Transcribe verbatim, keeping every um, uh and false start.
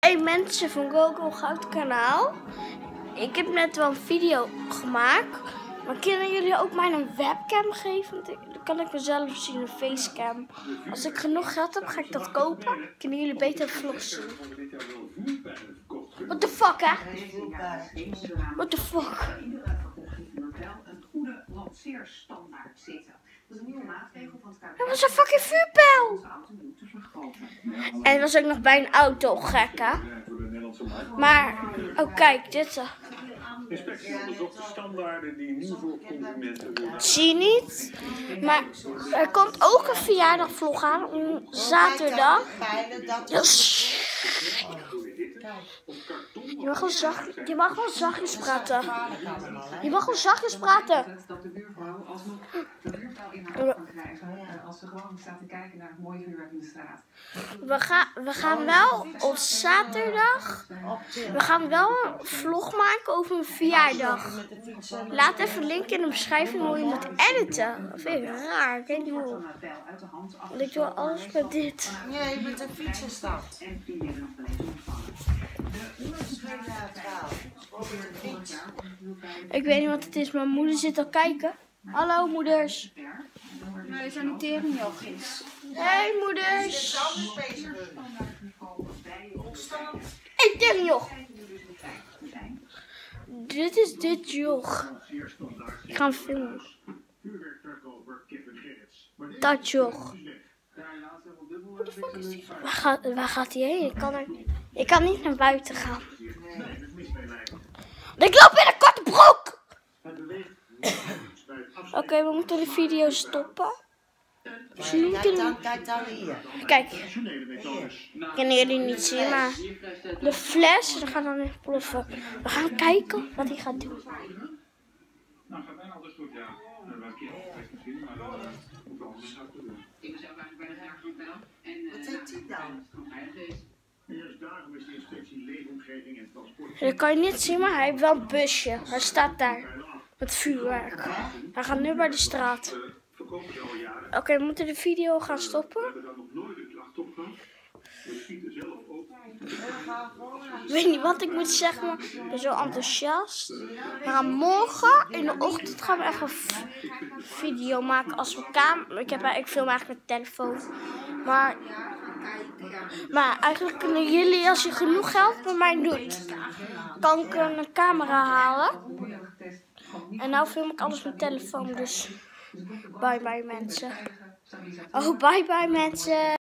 Hey mensen van Gogo Goud kanaal. Ik heb net wel een video gemaakt. Maar kunnen jullie ook mij een webcam geven? Dan kan ik mezelf zien, een facecam. Als ik genoeg geld heb, ga ik dat kopen. Kunnen jullie beter vlogs zien. What the fuck, hè? What the fuck? Dat was een fucking vuurpijl. En het was ook nog bij een auto, gek hè? Maar, oh kijk, dit. Uh. Inspectie onderzocht de standaarden die nu voor consumenten worden. Zie je niet? Maar er komt ook een verjaardagvlog aan, om zaterdag. Je mag wel zacht, je mag wel zachtjes praten. Je mag wel zachtjes praten. Dat de buurvrouw alsnog de buurvrouw in haar ogen kan krijgen als ze gewoon staat te kijken naar het mooie vuurwerk in de straat. We gaan, we gaan wel op zaterdag, we gaan wel een vlog maken over mijn verjaardag. Laat even een link in de beschrijving hoe je moet editen. Dat vind ik raar, ik weet niet hoe. Want ik doe alles met dit. Ja, je bent een fietsenstap. Ik weet niet wat het is, mijn moeder zit al kijken. Hallo moeders. Nee, zijn die teringjochies. Hey moeders. Hey teringjoch. Dit is dit joch. Ik ga hem filmen. Dat joch. Waar gaat, waar gaat hij heen? Ik kan, er, ik kan niet naar buiten gaan. Ik loop in een korte broek! Oké, okay, we moeten de video stoppen. Kijk dan, kijk dan hier. Kijk, kunnen jullie niet zien, maar de fles, dat gaat dan even ploffen. We gaan kijken wat hij gaat doen. Nou, gaat bijna alles goed, ja. Een keer misschien, maar hoeveel anders gaat het doen? Ik was ook eigenlijk bij de graag wel. Wat heeft hij dan? Eerst daarom is de inspectie leefomgeving en transport. Dat kan je niet zien, maar hij heeft wel een busje. Hij staat daar met vuurwerk. Hij gaat nu bij de straat. Oké, okay, we moeten de video gaan stoppen. We hebben daar nog nooit een klacht op gehad. We schieten zelf ook. Ik weet niet wat ik moet zeggen, maar ik ben zo enthousiast. We gaan morgen in de ochtend gaan we even een video maken als we camera. Ik, heb, ik film eigenlijk met telefoon. Maar, maar eigenlijk kunnen jullie, als je genoeg geld bij mij doet, kan ik een camera halen. En nou film ik alles met telefoon, dus bye bye mensen. Oh, bye bye mensen.